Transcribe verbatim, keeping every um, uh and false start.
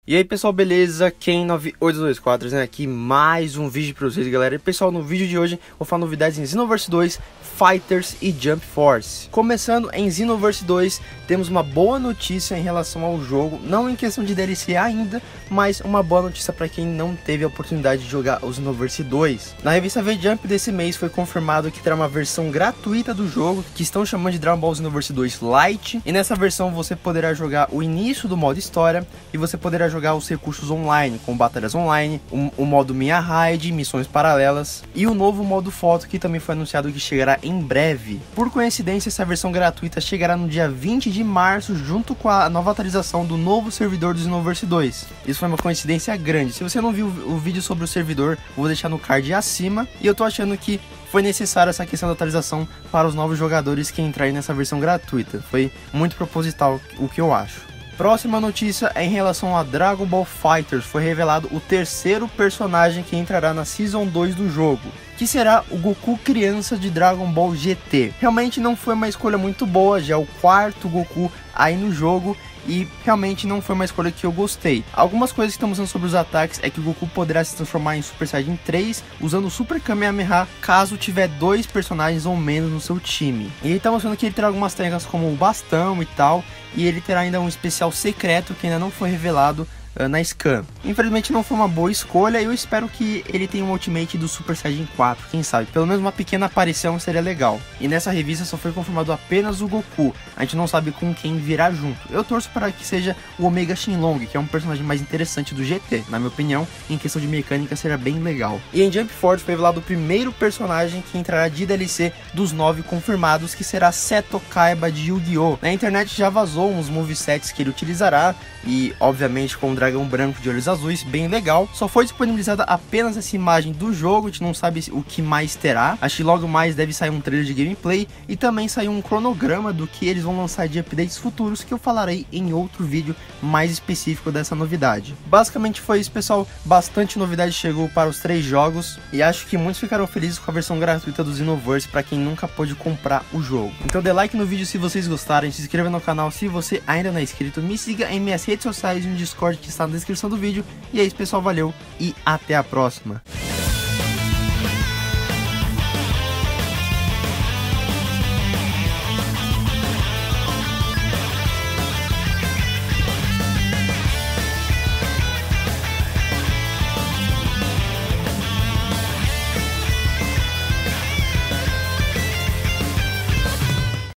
E aí pessoal, beleza? Ken nove oito dois quatro, trazendo aqui mais um vídeo pra vocês, galera. E pessoal, no vídeo de hoje vou falar novidades em Xenoverse dois, Fighters e Jump Force. Começando em Xenoverse dois, temos uma boa notícia em relação ao jogo, não em questão de D L C ainda, mas uma boa notícia para quem não teve a oportunidade de jogar o Xenoverse dois. Na revista V-Jump desse mês foi confirmado que terá uma versão gratuita do jogo, que estão chamando de Dragon Ball Xenoverse dois Lite, e nessa versão você poderá jogar o início do modo história, e você poderá jogar os recursos online, com batalhas online, o, o modo Minha Raid, missões paralelas, e o novo modo foto, que também foi anunciado que chegará em breve. Por coincidência, essa versão gratuita chegará no dia vinte de março, junto com a nova atualização do novo servidor do Xenoverse dois. Isso foi uma coincidência grande. Se você não viu o vídeo sobre o servidor, vou deixar no card acima, e eu tô achando que foi necessária essa questão da atualização para os novos jogadores que entrarem nessa versão gratuita. Foi muito proposital, o que eu acho. Próxima notícia é em relação a Dragon Ball FighterZ. Foi revelado o terceiro personagem que entrará na Season dois do jogo, que será o Goku criança de Dragon Ball G T. Realmente não foi uma escolha muito boa, já é o quarto Goku aí no jogo, e realmente não foi uma escolha que eu gostei. Algumas coisas que estão mostrando sobre os ataques é que o Goku poderá se transformar em Super Saiyajin três usando o Super Kamehameha caso tiver dois personagens ou menos no seu time. E ele está mostrando que ele terá algumas técnicas como o bastão e tal, e ele terá ainda um especial secreto que ainda não foi revelado uh, na scan. Infelizmente não foi uma boa escolha, e eu espero que ele tenha um ultimate do Super Saiyajin quatro, quem sabe, pelo menos uma pequena aparição seria legal. E nessa revista só foi confirmado apenas o Goku, a gente não sabe com quem virá junto. Eu torço para que seja o Omega Shenlong, que é um personagem mais interessante do G T, na minha opinião, em questão de mecânica seria bem legal. E em Jump Force foi revelado o primeiro personagem que entrará de D L C dos nove confirmados, que será Seto Kaiba de Yu-Gi-Oh! Na internet já vazou uns movesets que ele utilizará, e obviamente com o dragão branco de olhos azuis, bem legal. Só foi disponibilizada apenas essa imagem do jogo, a gente não sabe o que mais terá. Acho que logo mais deve sair um trailer de gameplay e também sair um cronograma do que eles vão lançar de updates futuros, que eu falarei em outro vídeo mais específico dessa novidade. Basicamente foi isso, pessoal, bastante novidade chegou para os três jogos, e acho que muitos ficaram felizes com a versão gratuita do Xenoverse para quem nunca pôde comprar o jogo. Então dê like no vídeo se vocês gostarem, se inscreva no canal se você ainda não é inscrito, me siga em minhas redes sociais e no Discord que está na descrição do vídeo. E é isso, pessoal, valeu e até a próxima.